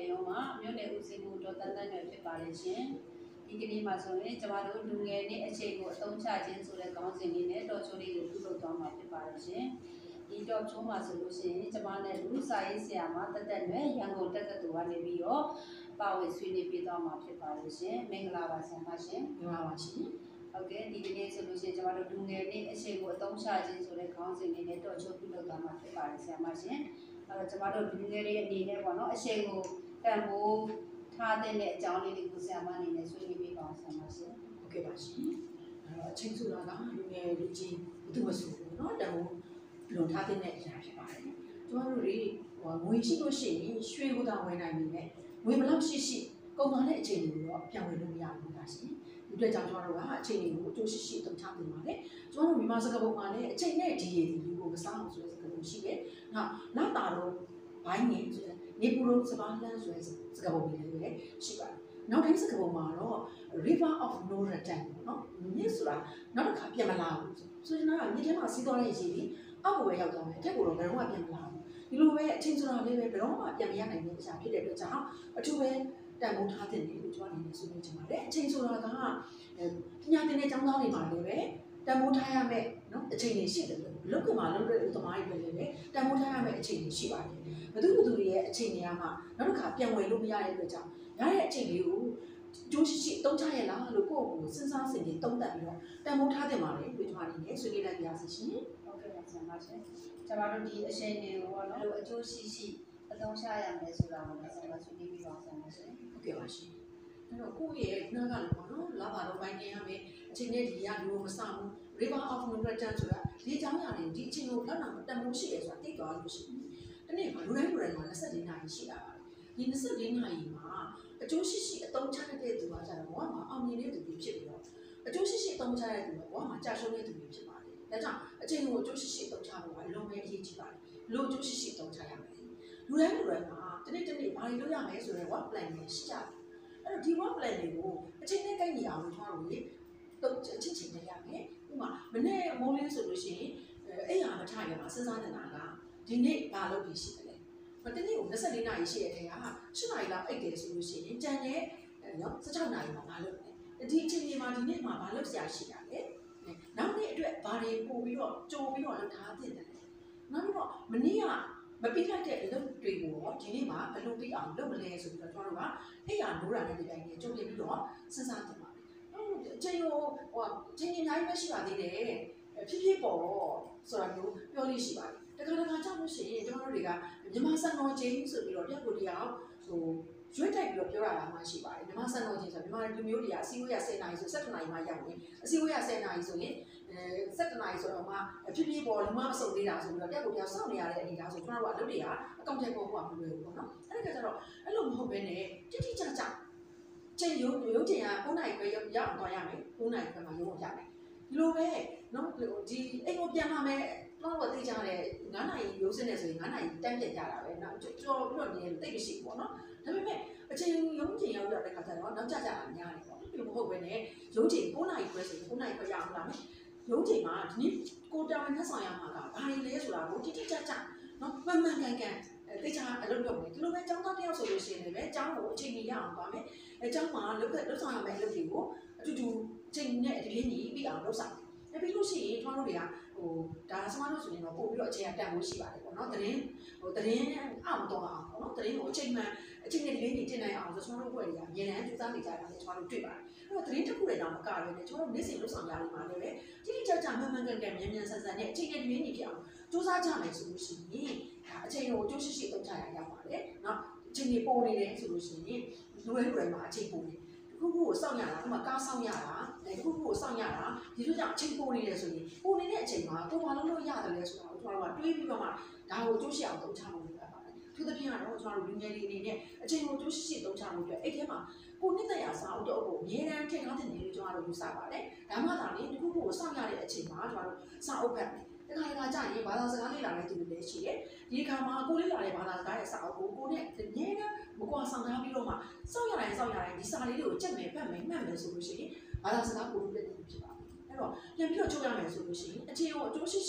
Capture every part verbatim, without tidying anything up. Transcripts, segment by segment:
ရုံးမှာမြို့နယ်ဦးစီးမှုတော်တန်းတန်းတွေဖြစ်ပါလေရှင်ဒီကနေ့မှာဆိုရင်ကျမတို့လူငယ်နဲ့အခြေကိုအသုံးချခြင်းဆိုတဲ့ခေါင်းစဉ်လေးနဲ့တော်ချိုးလေးကိုပြုလုပ်သွားမှာဖြစ်ပါလေရှင်ဒီတော့ချိုးမှာဆိုလို့ရှိရင်ကျမနဲ့လူစာရေးဆရာမတက်တက်နဲ့ရန်ကုန်တက္ကသိုလ်ကနေပြီးတော့ပါဝင်ဆွေးနွေးပေးသွားမှာဖြစ်ပါလေရှင်မင်္ဂလာပါဆရာမရှင်မင်္ဂလာပါရှင်ဟုတ်ကဲ့ဒီကနေ့ဆိုလို့ရှိရင်ကျမတို့လူငယ်နဲ့အခြေကိုအသုံးချခြင်းဆိုတဲ့ခေါင်းစဉ်လေးနဲ့တော်ချိုးပြုလုပ်သွားမှာဖြစ်ပါလေဆရာမရှင်အဲ့တော့ကျမတို့လူငယ်တွေအနေနဲ့ပေါ့နော်အခြေကိုတန်ဖိုးထားတဲ့အကြောင်းလေးတွေကိုဆရာမအနေနဲ့ဆွေးနွေးပေးပါအောင်ဆရာမရှင်ဟုတ်ကဲ့ပါရှင်အဲ့တော့အချင်းဆိုတာကလူငယ်လူကြီးဘယ်သူမှဆိုဘူးเนาะတန်ဖိုးလွန်ထားတဲ့အရာဖြစ်ပါတယ်ကျမတို့တွေဟိုငွေရှိလို့ရှိရင်ရွှေကိုသာဝင်နိုင်နေတယ်ငွေဘလောက်ရှိရှိကုန်သွားတဲ့အချိန်တွေကိုတော့ပြန်ဝင်လို့မရဘူးလားရှင်ဒီအတွက်ကြောင့်ကျမတို့ကအချိန်တွေကိုအကျိုးရှိရှိအသုံးချပေးပါတယ်ကျမတို့မြန်မာစကားပုံမှာလည်းအချိန်နဲ့ဒီရည်ဒီလူကိုမစားအောင်ဆိုတဲ့စကားပုံရှိတယ်နောက်နောက်တာတော့ဘိုင်းနေဆိုတဲ့နေပူလုံးစပါးလန်းဆိုတဲ့စကားပုံလေးလည်းရှိပါတယ်နောက်တိုင်းစကားပုံမှာတော့ river of no return ပေါ့နော်မြစ်ဆိုတာနောက်တစ်ခါပြန်မလာဘူးဆိုရင်တော့မြစ်ထဲမှာစီးသွားတဲ့ရေကြီးအောက်ကိုပဲရောက်သွားမယ်အထက်ကိုတော့ဘယ်တော့မှပြန်မလာဘူးဒီလိုပဲအချင်းဆိုတာလေးပဲဘယ်တော့မှပြန်မရနိုင်တဲ့အရာဖြစ်တဲ့အတွက်ကြောင့်အထူးပဲတန်ဖိုးထားတဲ့နေလို့ကျွန်တော်အနေနဲ့ဆွေးနွေးချင်ပါတယ်အချင်းဆိုတာကပညာသင်တဲ့ကျောင်းသားတွေမှာလည်းပဲတန်ဖိုးထားရမယ်နော်အချိန်တွေရှိတယ်လို့လောကမှာလုံးတဲ့ဥသမားတွေပဲလည်းတန်ဖိုးထားရမယ်အချိန်တွေရှိပါတယ်ဘယ်သူဘယ်သူတွေရဲ့အချိန်တွေကမှနောက်တစ်ခါပြန်ဝင်လို့မရတဲ့အတွက်ကြောင့်ရတဲ့အချိန်လေးကိုကျိုးရှိရှိတုံးချရလားလို့ကိုယ့်ကိုယ်စဉ်းစားစဉ်းကျင်တုံးတက်ပြီးတော့တန်ဖိုးထားတင်ပါလေလို့ကျွန်တော်အနေနဲ့ဆွေးနွေးလိုက်ပါရစေရှင်ဟုတ်ကဲ့ပါဆရာမရှင်ကျမတို့ဒီအချိန်တွေကိုပေါ့နော်အကျိုးရှိရှိအသုံးချရမယ်ဆိုတာကိုလည်းဆရာမဆွေးနွေးပြီးပါဆရာမရှင်ဟုတ်ကဲ့ပါရှင်အဲ့တော့ကိုယ့်ရဲ့နားကလည်းပေါ့နော်လာပါတော့ပိုင်းနေရမယ်အချိန်နဲ့ဒီကလူမစဘူး river of no return ဆိုတာဒီအကြောင်းအရာတွေဒီအချိန်ကိုလောက်လာတန်ဖိုးရှိရဆိုတာသိသွားလို့ရှိရင်ဒီနေ့မှာလူတိုင်းလူတိုင်းမှာยี่สิบสี่နာရီရှိတာပါဒီยี่สิบสี่နာရီမှာအကျိုးရှိရှိအသုံးချတဲ့သူကကြတော့ဘာမှအောင်မြင်တဲ့သူတွေဖြစ်ပြီးတော့အကျိုးရှိရှိအသုံးချတဲ့သူကဘာမှကြာရှုံးတဲ့သူတွေဖြစ်ပါတယ်ဒါကြောင့်အချိန်ကိုအကျိုးရှိရှိအသုံးချဖို့ကအလုံးပဲအရေးကြီးပါတယ်လို့အကျိုးရှိရှိအသုံးချရမယ်လူတိုင်းလူတိုင်းမှာတနေ့တနေ့ဘာလို့လုပ်ရမလဲဆိုတော့ work plan တွေရှိကြတယ်အဲ့တော့ဒီ work plan တွေကိုအချိန်နဲ့ကိုက်ညီအောင်လို့ထားလို့လေတော့အချင်းချင်းနဲ့ရမယ်ဥပမာမနေ့မိုးလင်းဆိုလို့ရှိရင်အဲ့ရမထားရမှာစဉ်းစားနေတာကဒီနေ့ဘာလုပ်ပြီးရှိတယ်မတနေ့ကိုยี่สิบสี่နာရီရှိတဲ့ထဲကeightနာရီလောက်အိတ်တယ်ဆိုလို့ရှိရင်ကြံတဲ့နော်sixteenနာရီမှာမလုပ်နဲ့ဒီအချိန်ဒီမှာဒီနေ့မှာမလုပ်ဆရာရှိတာလေနောက်နေ့အတွက်ဘာတွေပို့ပြီးတော့ကြိုးပြီးတော့လုပ်ထားတင်တယ်နောက်ပြီးတော့မနေ့ကမပြီးလိုက်တဲ့အလုပ်တွေကိုရောဒီနေ့မှာဘယ်လိုပြီးအောင်လုပ်မလဲဆိုပြီးတော့ကျွန်တော်တို့ကအဲ့ရနိုးတာနဲ့ဒီတိုင်းနဲ့ကြိုးပြပြီးတော့စဉ်းစားတင်ပါတယ်အချိန်ကိုဟိုအချိန်ကြီးအများကြီးပဲရှိပါသေးတယ်ဖြည်းဖြည်းပေါ်ဆိုတာမျိုးပြောလို့ရှိပါတယ်တခါတခါကြောက်လို့ရှိရင်ကျွန်တော်တို့တွေကမြန်မာစံတော်ချိန်ဆိုပြီးတော့တယောက်ကိုတယောက်ဟိုရွေးတိုက်ပြီးတော့ပြောရတာမှရှိပါတယ်မြန်မာစံတော်ချိန်ဆိုမြန်မာလူမျိုးတွေကအစည်းအဝေးရtenနာရီဆိုsevenနာရီမှရောက်နေအစည်းအဝေးရtenနာရီဆိုရင်အဲsevenနာရီဆိုတော့မှဖြည်းဖြည်းပေါ်လူမမစုံသေးတာဆိုပြီးတော့တယောက်ကိုတယောက်စောင့်နေရတဲ့အနေအထားဆိုကျွန်တော်တို့ကအလုပ်တွေကအကောင့်ထဲပေါ်ဖို့ကမလွယ်ဘူးပေါ့နော်အဲ့ဒါကြတော့အဲ့လိုမဟုတ်ဘဲနဲ့တိတိကျကျချိန်ရုံရုံချိန်ကnineနာရီပဲရောက်အောင်သွားရမယ်nineနာရီပဲမှရုံအောင်ရမယ်ဒီလိုပဲနော်ဒီအိမ်ကိုပြန်လာမယ်တော့ဝသိကြတယ်nineနာရီရိုးစင်းနေဆိုရင်nineနာရီတန်းပြကြတာပဲနော်ကြော်ပြီးတော့နေတိတ်မရှိဘူးပေါ့နော်ဒါပေမဲ့အချိန်ရုံးချိန်ရောက်တဲ့ခါကျတော့နောက်ကျကြတာများတယ်ပေါ့ဒီလိုမဟုတ်ဘဲနဲ့ရုံးချိန်nineနာရီပဲဆိုရင်nineနာရီပဲရအောင်လာမယ်ရုံးချိန်မှာဒီနေ့ကိုတာဝန်ထမ်းဆောင်ရမှာကဘာတွေလဲဆိုတာကိုတိတိကျကျနော်မှန်မှန်ကန်ကန်တိကျအလုပ်လုပ်မယ်ဒီလိုပဲចောင်းသားတယောက်ဆိုလို့ရှိရင်လည်းចောင်းကိုအချိန်ကြီးရအောင်ပါမယ်အဲចောင်းမှာလုပ်တဲ့လုပ်ဆောင်ရမယ့်အလုပ်တွေကိုအတူတူချိန်နဲ့အပြည့်ညီပြီးအောင်လုပ်ဆောင်တယ်ပြီးလို့ရှိရင်ကျွန်တော်တို့တွေကဟိုဒါစမလို့ဆိုရင်တော့ပို့ပြီးတော့အချိန်ကတန်ဖို့ရှိပါတယ်ပေါ့နော်တရင်ဟိုတရင်အောင်တော့အောင်ပေါ့နော်တရင်ကိုအချိန်မှန်အချိန်နဲ့ဒီနေ့တင်နိုင်အောင်ဆိုကျွန်တော်တို့ဘွဲတွေကအများနဲ့စူးစမ်းနေကြတာလည်းကျွန်တော်တို့တွေ့ပါတယ်အဲ့တော့တရင်တစ်ခုလည်းတော့မကရဲနဲ့ကျွန်တော်တို့နေ့စဉ်လုပ်ဆောင်ကြရမှာလည်းပဲတိတိကျကျမှန်မှန်ကန်ကန်မြန်မြန်ဆန်ဆန်နဲ့အချိန်နဲ့ဒီနေ့ဖြစ်အောင်စူးစမ်းကြမယ်ဆိုလို့ရှိရင်ဒါအချိန်ကိုအကျိုးရှိရှိသုံးချရရပါတယ်နော်အချိန်ကြီးပုံနေတယ်ဆိုလို့ရှိရင်လူတွေလူတွေမှာအချိန်ပုံနေခုခုကိုစောင့်ရတာဥပမာကားစောင့်ရတာအဲခုခုကိုစောင့်ရတာဒီလိုကြောင့်အချိန်ပိုနေတယ်ဆိုရင်ပိုနေတဲ့အချိန်မှာကိုယ်ဘာလုပ်လို့ရတယ်လဲဆိုတာကိုကျွန်တော်တို့ကတွေးပြီးတော့မှဒါကိုအကျိုးရှိအောင်သုံးချဖို့လုပ်ရပါတယ်သူသဖြင့်ကတော့ကျွန်တော်တို့လူငယ်တွေအနေနဲ့အချိန်ကိုအကျိုးရှိရှိသုံးချဖို့အတွက်အဲ့ထဲမှာကိုနှစ်သက်ရာစာအုပ်တော့ကိုအများအားထည့်ထားတဲ့နေလို့ကျွန်တော်တို့ယူဆပါတယ်ဒါမှသာလေဒီခုခုကိုစောင့်ရတဲ့အချိန်မှာကျွန်တော်တို့စာအုပ်ဖတ်မယ်တခါတခါကြာရင်ဘာသာစကားလေ့လာတဲ့သူတွေလည်းရှိတယ်ဒီအခါမှာကိုလေ့လာတဲ့ဘာသာစကားရဲ့စာအုပ်ကိုကိုနဲ့အများအားမကွာဆောင်ထားပြီးတော့မှစောင့်ရတိုင်းစောင့်ရတိုင်းဒီစာလေးတွေကိုချက်မယ်ဖတ်မယ်မှတ်မယ်ဆိုလို့ရှိရင်ဘာသာစကားကိုလို့တဲ့သူဖြစ်ပါတယ်အဲ့တော့ပြန်ပြီးတော့ချုပ်ရမယ်ဆိုလို့ရှိရင်အချိန်ကိုအကျိုးရှိရှိ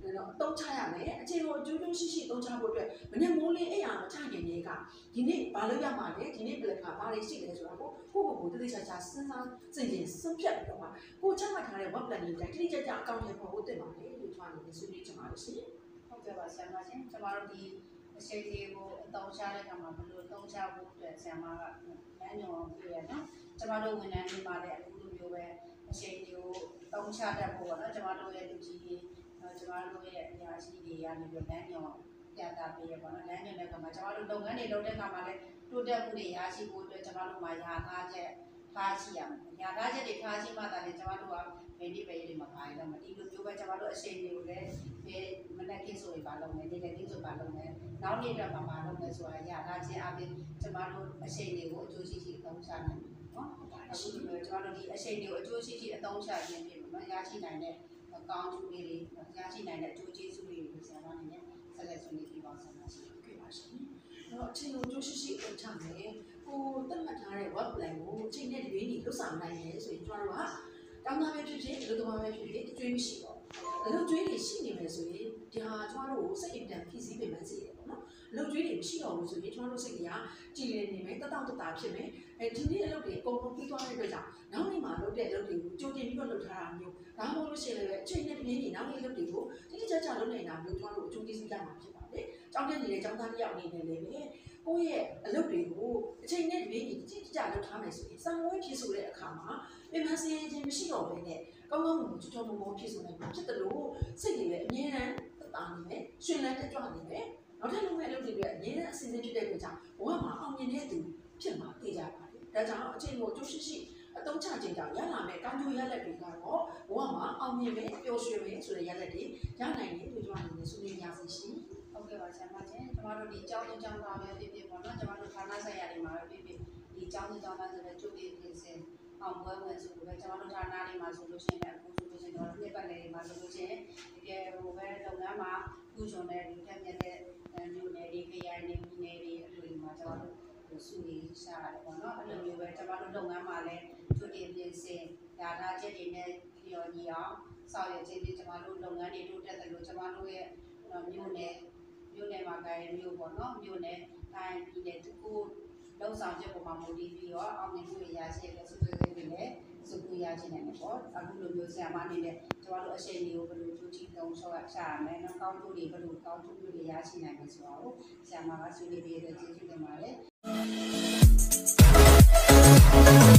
တုံးချရမယ်အခြေကိုအကျိုးကျိုးရှိရှိတုံးချဖို့အတွက်မနေ့မိုးလေးအဲ့ရမချခင်လေးကဒီနေ့ဘာလို့ရမှာလဲဒီနေ့ဘယ်ကဘာတွေရှိလဲဆိုတာကိုကိုကိုကိုတတိချာချာစဉ်းစားစိတ်ရင်ဆုံးဖြတ်ပြီးတော့မှကိုချမှတ်ထားတဲ့ work plan တွေတိုင်းတိတိကျကျအကောင့်ထဲပေါ်ဖို့တင်ပါတယ်လို့ကျွန်တော်လည်းဆွေးနွေးချင်ပါတယ်ရှင်ဟုတ်ကဲ့ပါဆရာမရှင်ကျမတို့ဒီအချိန်လေးကိုအသုံးချတဲ့အခါမှာဘယ်လိုအသုံးချဖို့အတွက်ဆရာမကလမ်းညွှန်အောင်ပြရနော်ကျမတို့ဝန်ထမ်းတွေမှာလည်းအခုလိုမျိုးပဲအချိန်လေးကိုအသုံးချတတ်ဖို့ပေါ့နော်ကျမတို့ရဲ့လူကြီးတွေကျမတို့ရဲ့အရာရှိတွေကနေပြီးလမ်းညွှန်ပြတာပေးရပါတော့လမ်းညွှန်တဲ့အခါမှာကျမတို့လုပ်ငန်းတွေလုပ်တဲ့အခါမှာလည်းတိုးတက်မှုတွေရရှိဖို့အတွက်ကျမတို့မှာယာထားချက်ထားရှိရမယ်ယာထားချက်တွေထားရှိမှသာလေကျမတို့ကဘယ်နည်းပဲတွေမှာပါရတော့မဒီလိုမျိုးပဲကျမတို့အချိန်တွေကိုလည်းဒီမနက်ခင်းဆိုရင်ပါလုပ်မယ်နေ့လည်ခင်းဆိုပါလုပ်မယ်နောက်နေ့တော့ပါပါလုပ်မယ်ဆိုတာယာထားခြင်းအပြင်ကျမတို့အချိန်တွေကိုအကျိုးရှိရှိအသုံးချနိုင်တယ်နော်အခုဒီလိုကျမတို့ဒီအချိန်တွေကိုအကျိုးရှိရှိအသုံးချခြင်းဖြစ်မှာရရှိနိုင်တဲ့အကောင့်တွေတွေရရှိနိုင်တဲ့အကျိုးကျေးဇူးတွေကိုဆရာမအနေနဲ့ဆက်လက်ဆွေးနွေးပြပါဆက်ပါရှင်။ဟုတ်ကဲ့ပါရှင်။အဲ့တော့အချိန်ကိုကျိုးရှိရှိအသုံးချမယ်။ကိုသတ်မှတ်ထားတဲ့ work plan ကိုအချိန်နဲ့တပြေးညီလုပ်ဆောင်နိုင်တယ်ဆိုရင်ကျွန်တော်တို့ကတောင်းတာပဲဖြစ်ဖြစ်အလုပ်သမားပဲဖြစ်ဖြစ်အကျွေးမရှိတော့အလုပ်ကျွေးတွေရှိနေမယ်ဆိုရင်ဒီဟာကျွန်တော်တို့ကိုစိတ်အင်တန်ဖြည့်ဆည်းပေးမှစီတယ်ပေါ့နော်အလုပ်ကျွေးတွေမရှိတော့ဘူးဆိုရင်ကျွန်တော်တို့စိတ်ကကြည်လည်နေမယ်တတောင့်တတာဖြစ်မယ်အဲဒီနေ့အလုပ်တွေအကုန်လုံးပြီးသွားတဲ့အတွက်ကြောင့်နောက်နေ့မှာလုပ်တဲ့အလုပ်တွေကိုကြိုတင်ပြီးတော့လုပ်ထားတာမျိုးဒါမှမဟုတ်လို့ရှိရင်လည်းအချိန်နဲ့တပြေးညီနောက်နေ့အလုပ်တွေကိုတိတိကျကျလုပ်နေတာမျိုးကျွန်တော်တို့အကျိုးကျေးဇူးရမှာဖြစ်ပါတယ်။ကြောင်းတက်နေတဲ့ကျောင်းသားတယောက်အနေနဲ့လည်းကိုယ့်ရဲ့အလုပ်တွေကိုအချိန်နဲ့တပြေးညီတိတိကျကျလုပ်ထားမယ်ဆိုရင်စာမွေးဖြစ်ဆိုတဲ့အခါမှာပြန်မစင်းခြင်းမရှိတော့ဘဲနဲ့ကောင်းကောင်းမွန်မွန်ချောချောမွန်မွန်ဖြစ်ဆိုနိုင်မှာဖြစ်တယ်လို့စိတ်တွေလည်းအမြဲတမ်းတာနေမယ်ရှင်လန်းတက်ကြွနေမယ်နောက်ထပ်လုပ်မဲ့လုပ်တွေလည်းအမြဲတမ်းအစီအစဉ်ဖြစ်တဲ့အတွက်ကြောင့်ဘဝမှာအောင်မြင်တဲ့သူဖြစ်မှာသိကြပါတယ်ဒါကြောင့်အချိန်ကိုအကျိုးရှိရှိအသုံးချခြင်းကြောင့်ရလာမဲ့ကောင်းကျိုးရလဒ်တွေကတော့ဘဝမှာအောင်မြင်မယ်ပျော်ရွှင်မယ်ဆိုတဲ့ရလဒ်တွေရနိုင်တယ်လို့ကျွန်တော်အနေနဲ့ဆွေးနွေးရစီရှင်ဟုတ်ကဲ့ပါဆရာမချင်းကျမတို့ဒီကြောင်းသူကြောင်းသားပဲဖြစ်ဖြစ်ပေါ့နော်ကျမတို့ဌာနဆိုင်ရာတွေမှာပဲဖြစ်ဖြစ်ဒီကြောင်းသူကြောင်းသားဆိုတဲ့ကျုပ်တွေပြင်ဆင်အောင်ပွဲဝင်ဆိုလို့ပဲကျမတို့ဌာနတွေမှာဆိုလို့ရှိရင်အခုဆိုလို့ရှိရင်တော့နှစ်ပတ်လည်တွေမှာဆိုလို့ရှိရင်ဒီကဲဟိုပဲလုပ်ငန်းမှာကုကျွန်တဲ့ဒီထက်မြက်တဲ့မြို့နယ်တွေခရိုင်တွေပြည်နယ်တွေအလိုမှာကျမတို့စုနေရှာရတယ်ပေါ့နော်အဲ့လိုမျိုးပဲကျမတို့လုပ်ငန်းမှာလည်းကျုပ်တွေပြင်ဆင်ဒါဒါချက်တွေနဲ့ပြောညီအောင်ဆောင်ရွက်ခြင်းဖြင့်ကျမတို့လုပ်ငန်းတွေတိုးတက်တယ်လို့ကျမတို့ရဲ့မြို့နယ်မြို့နယ်မှာကိုင်းမြို့ပေါ့နော်မြို့နယ်တိုင်းပြည်နယ်တစ်ခုလုံဆောင်ချက်ပေါ်မှာမူတည်ပြီးတော့အောင်မြင်မှုရရှိတဲ့စုစုတွေလည်းစုခုရရှိနိုင်တယ်ပေါ့အခုလိုမျိုးဆရာမအနေနဲ့ကျမတို့အရှိန်တွေကိုဘယ်လိုကြိုးချသုံးဆော့ချရမလဲနောက်ကောင်းကျိုးတွေဘယ်လိုကောင်းကျိုးတွေရရှိနိုင်မလဲဆိုတာကိုဆရာမကဆွေးနွေးပေးတဲ့ကျေးဇူးတင်ပါတယ်